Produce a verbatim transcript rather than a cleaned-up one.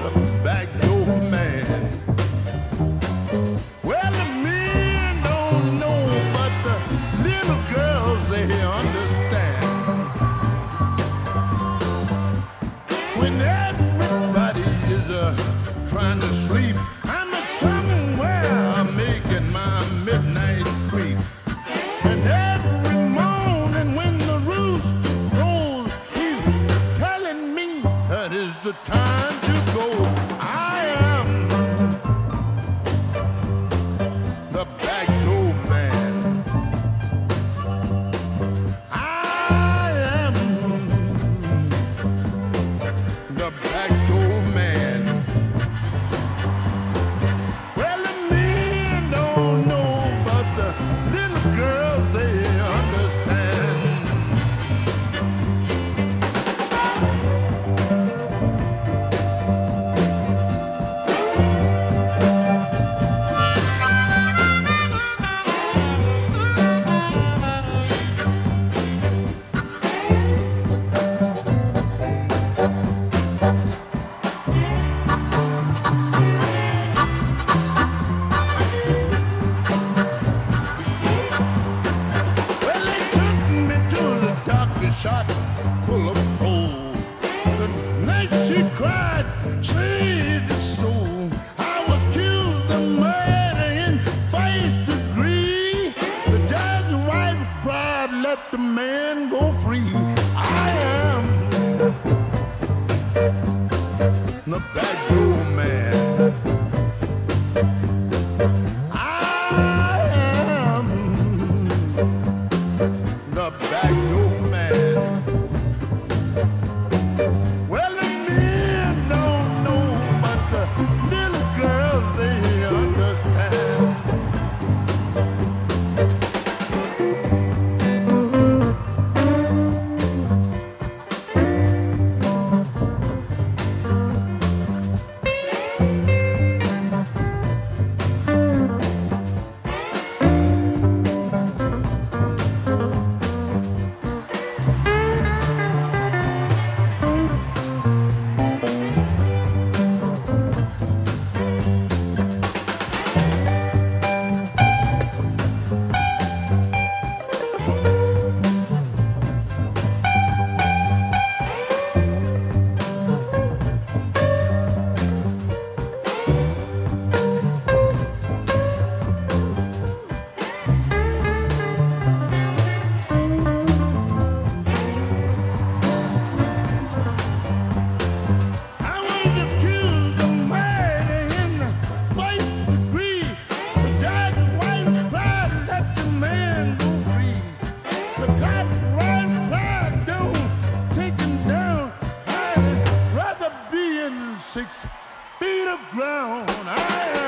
the back door man. Well, the men don't know, but the little girls, they understand. When everybody is uh, trying to sleep, I'm somewhere making my midnight creep. And every morning when the rooster goes, he's telling me that is the time to go. I am the back door man. I am the back door man. Well, the men don't know, but the little girls, they understand. Shot full of coal. The night she cried, save his soul. I was accused of murder in first degree. The judge's wife cried, let the man go free. I am the back door man. I am the back door man. Well, the men don't know, but the little girls, they understand. Six feet of ground. I